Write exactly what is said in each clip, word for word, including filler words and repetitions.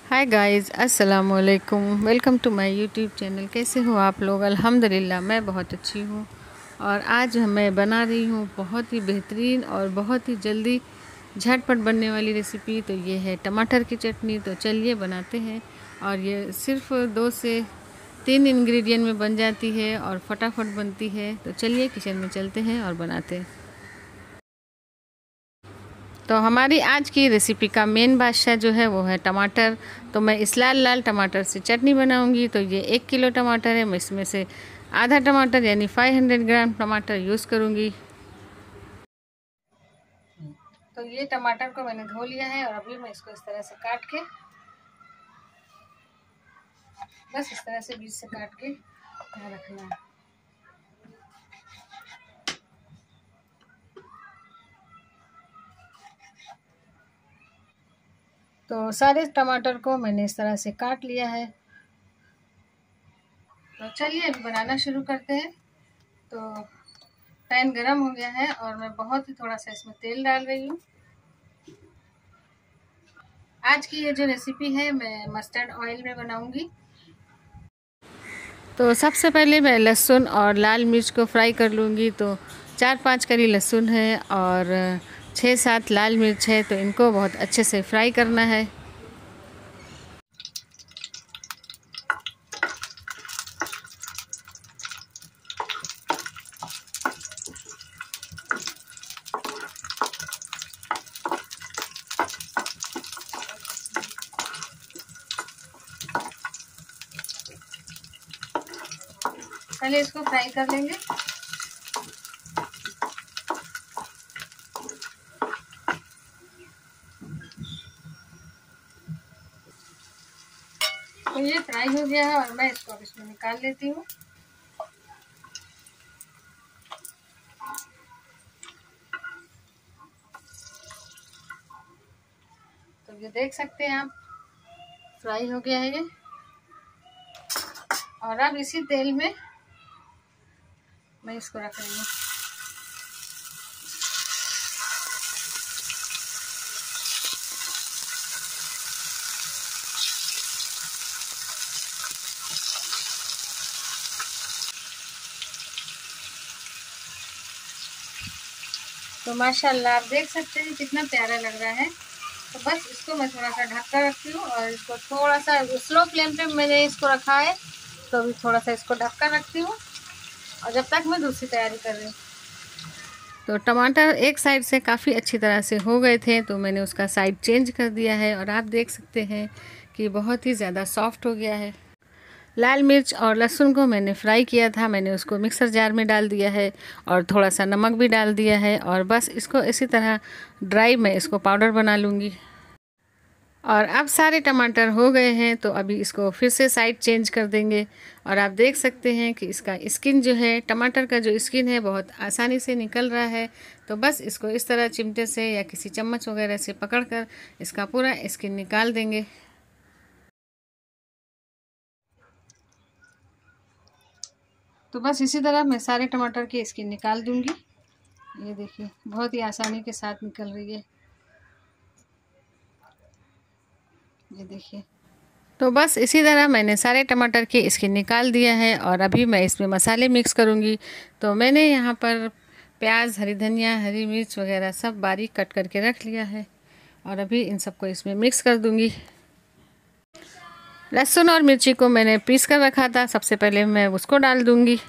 हाय guys, अस्सलाम वालेकुम। Welcome to my YouTube channel. कैसे हो आप लोग? अल्हम्दुलिल्लाह मैं बहुत अच्छी हूँ। और आज मैं बना रही हूँ बहुत ही बेहतरीन और बहुत ही जल्दी झटपट बनने वाली रेसिपी। तो ये है टमाटर की चटनी। तो चलिए बनाते हैं। और ये सिर्फ दो से तीन इंग्रेडिएंट में बन जाती है और फटाफट बनती है। तो चलिए किचन में चलते हैं और बनाते हैं। तो हमारी आज की रेसिपी का मेन बादशाह जो है वो है टमाटर। तो मैं इस लाल लाल टमाटर से चटनी बनाऊंगी। तो ये एक किलो टमाटर है, मैं इसमें से आधा टमाटर यानी पाँच सौ ग्राम टमाटर यूज़ करूंगी। तो ये टमाटर को मैंने धो लिया है और अभी मैं इसको इस तरह से काट के, बस इस तरह से बीच से काट के यहाँ रखना है। तो सारे टमाटर को मैंने इस तरह से काट लिया है। तो चलिए अभी बनाना शुरू करते हैं। तो पैन गरम हो गया है और मैं बहुत ही थोड़ा सा इसमें तेल डाल रही हूँ। आज की ये जो रेसिपी है मैं मस्टर्ड ऑयल में बनाऊंगी। तो सबसे पहले मैं लहसुन और लाल मिर्च को फ्राई कर लूँगी। तो चार पांच कली लहसुन है और छः सात लाल मिर्च है, तो इनको बहुत अच्छे से फ्राई करना है। पहले इसको फ्राई कर लेंगे। तो ये फ्राई हो गया है और मैं इसको अब इसमें निकाल लेती हूँ। तो ये देख सकते हैं आप, फ्राई हो गया है ये। और अब इसी तेल में मैं इसको रख रही हूँ। तो माशाल्लाह आप देख सकते हैं कितना प्यारा लग रहा है। तो बस इसको मैं थोड़ा सा ढक कर रखती हूँ और इसको थोड़ा सा स्लो फ्लेम पे मैंने इसको रखा है। तो अभी थोड़ा सा इसको ढक कर रखती हूँ और जब तक मैं दूसरी तैयारी कर रही हूँ। तो टमाटर एक साइड से काफ़ी अच्छी तरह से हो गए थे, तो मैंने उसका साइड चेंज कर दिया है और आप देख सकते हैं कि बहुत ही ज़्यादा सॉफ्ट हो गया है। लाल मिर्च और लहसुन को मैंने फ्राई किया था, मैंने उसको मिक्सर जार में डाल दिया है और थोड़ा सा नमक भी डाल दिया है। और बस इसको इसी तरह ड्राई मैं इसको पाउडर बना लूँगी। और अब सारे टमाटर हो गए हैं, तो अभी इसको फिर से साइड चेंज कर देंगे। और आप देख सकते हैं कि इसका स्किन जो है, टमाटर का जो स्किन है बहुत आसानी से निकल रहा है। तो बस इसको इस तरह चिमटे से या किसी चम्मच वगैरह से पकड़कर इसका पूरा स्किन निकाल देंगे। तो बस इसी तरह मैं सारे टमाटर की स्किन निकाल दूंगी। ये देखिए बहुत ही आसानी के साथ निकल रही है, ये देखिए। तो बस इसी तरह मैंने सारे टमाटर की स्किन निकाल दिया है और अभी मैं इसमें मसाले मिक्स करूंगी। तो मैंने यहाँ पर प्याज, हरी धनिया, हरी मिर्च वगैरह सब बारीक कट करके रख लिया है और अभी इन सबको इसमें मिक्स कर दूंगी। लहसुन और मिर्ची को मैंने पीस कर रखा था, सबसे पहले मैं उसको डाल दूंगी।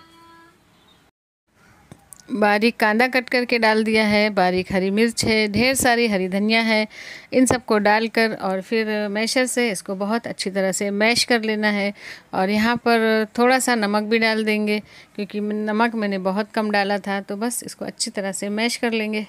बारीक कांदा कट करके डाल दिया है, बारीक हरी मिर्च है, ढेर सारी हरी धनिया है। इन सबको डालकर और फिर मैशर से इसको बहुत अच्छी तरह से मैश कर लेना है। और यहाँ पर थोड़ा सा नमक भी डाल देंगे क्योंकि नमक मैंने बहुत कम डाला था। तो बस इसको अच्छी तरह से मैश कर लेंगे।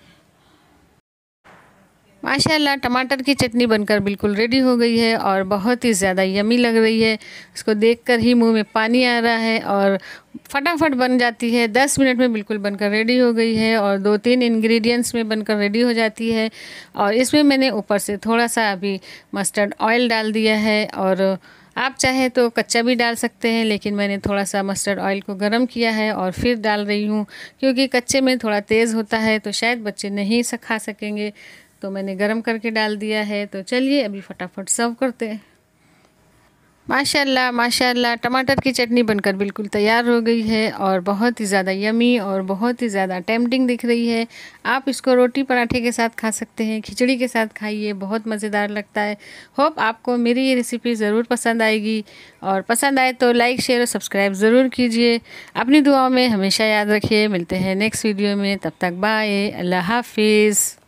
माशाल्लाह टमाटर की चटनी बनकर बिल्कुल रेडी हो गई है और बहुत ही ज़्यादा यमी लग रही है। इसको देखकर ही मुंह में पानी आ रहा है और फटाफट बन जाती है। दस मिनट में बिल्कुल बनकर रेडी हो गई है और दो तीन इंग्रेडिएंट्स में बनकर रेडी हो जाती है। और इसमें मैंने ऊपर से थोड़ा सा अभी मस्टर्ड ऑयल डाल दिया है और आप चाहे तो कच्चा भी डाल सकते हैं, लेकिन मैंने थोड़ा सा मस्टर्ड ऑयल को गर्म किया है और फिर डाल रही हूँ क्योंकि कच्चे में थोड़ा तेज़ होता है तो शायद बच्चे नहीं खा सकेंगे। तो मैंने गरम करके डाल दिया है। तो चलिए अभी फटाफट सर्व करते हैं। माशाल्लाह माशाल्लाह टमाटर की चटनी बनकर बिल्कुल तैयार हो गई है और बहुत ही ज़्यादा यमी और बहुत ही ज़्यादा टेम्पटिंग दिख रही है। आप इसको रोटी पराठे के साथ खा सकते हैं, खिचड़ी के साथ खाइए, बहुत मज़ेदार लगता है। होप आपको मेरी ये रेसिपी ज़रूर पसंद आएगी और पसंद आए तो लाइक शेयर और सब्सक्राइब ज़रूर कीजिए। अपनी दुआओं में हमेशा याद रखिए। मिलते हैं नेक्स्ट वीडियो में, तब तक बाय, अल्लाह हाफिज़।